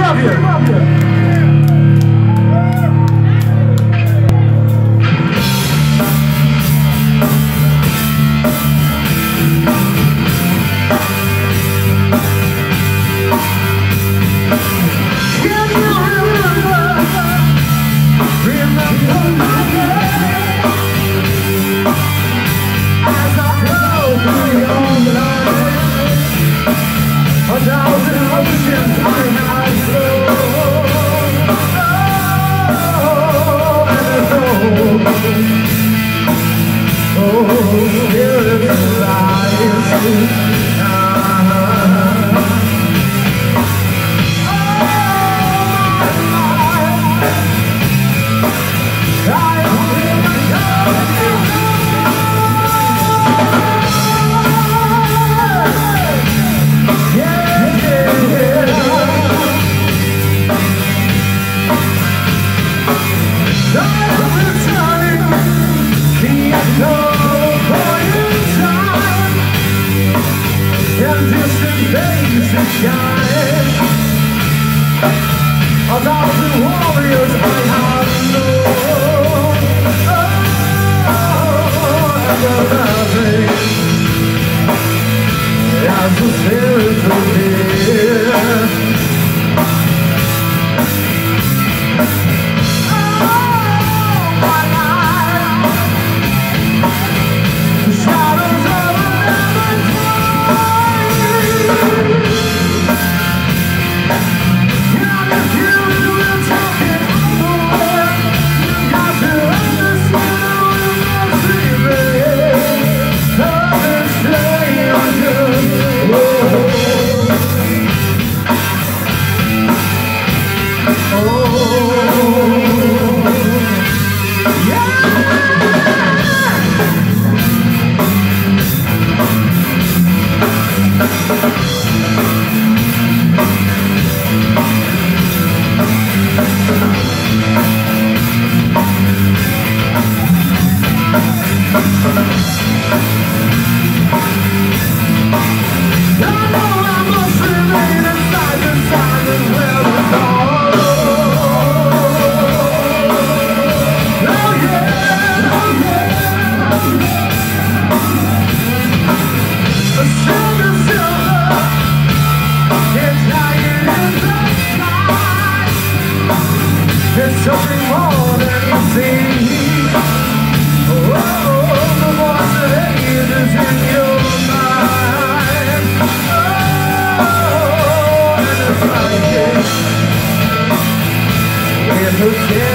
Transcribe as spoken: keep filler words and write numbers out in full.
love you. Love you. A thousand warriors I have known, oh, and the loving as the spirit of fear. Oh, my life, the shadows of a never die. There's something more than you see. Oh, the voice of hate is in your mind. Oh, and it's like it in the